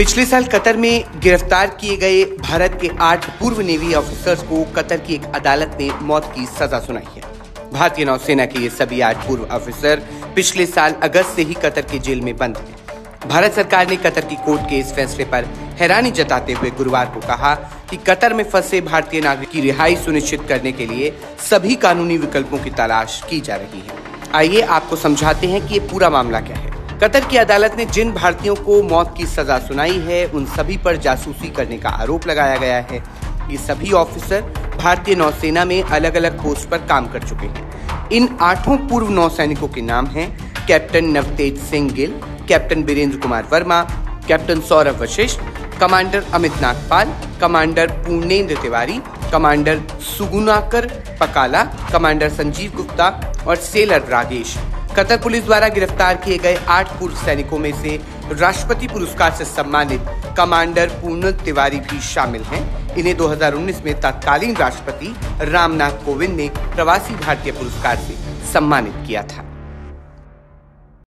पिछले साल कतर में गिरफ्तार किए गए भारत के 8 पूर्व नेवी ऑफिसर्स को कतर की एक अदालत ने मौत की सजा सुनाई है। भारतीय नौसेना के ये सभी 8 पूर्व ऑफिसर पिछले साल अगस्त से ही कतर के जेल में बंद हैं। भारत सरकार ने कतर की कोर्ट के इस फैसले पर हैरानी जताते हुए गुरुवार को कहा कि कतर में फंसे भारतीय नागरिक की रिहाई सुनिश्चित करने के लिए सभी कानूनी विकल्पों की तलाश की जा रही है। आइए आपको समझाते हैं कि ये पूरा मामला क्या है। कतर की अदालत ने जिन भारतीयों को मौत की सजा सुनाई है उन सभी पर जासूसी करने का आरोप लगाया गया है। ये सभी ऑफिसर भारतीय नौसेना में अलग अलग पोस्ट पर काम कर चुके हैं। इन 8 पूर्व नौसैनिकों के नाम हैं captain Navtej Singh Gill, captain Birendra Kumar Verma, captain Saurabh Vashisht, commander Amit Nagpal, commander Purnendu Tiwari, commander Sugunakar Pakala, commander Sanjeev Gupta और सेलर रागेश। कतर पुलिस द्वारा गिरफ्तार किए गए 8 पूर्व सैनिकों में से राष्ट्रपति पुरस्कार से सम्मानित कमांडर पूर्ण तिवारी भी शामिल हैं। इन्हें 2019 में तत्कालीन राष्ट्रपति रामनाथ कोविंद ने प्रवासी भारतीय पुरस्कार से सम्मानित किया था।